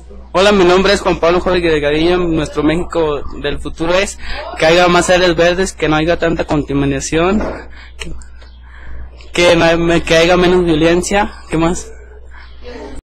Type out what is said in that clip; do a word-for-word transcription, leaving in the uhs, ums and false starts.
Hola, mi nombre es Juan Pablo Jorge Delgadillo. Nuestro México del futuro es que haya más áreas verdes, que no haya tanta contaminación, que, que, no- que haya menos violencia. ¿Qué más?